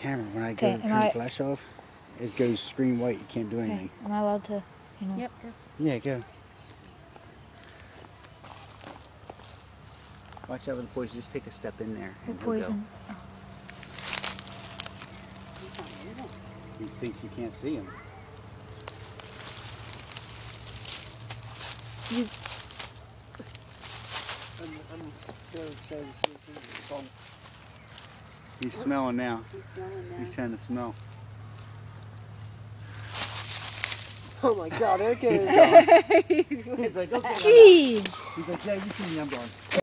camera. When I go to turn the flash off, it goes screen white. You can't do anything. Am I allowed to, Yep. Yeah, go. Watch out with the poison. Just take a step in there. The poison. He thinks you can't see him. I'm so excited to see this. He's smelling now. He's trying to smell. Oh my God, there it goes. He's like, okay. Jeez. He's like, yeah, you see me, I'm gone.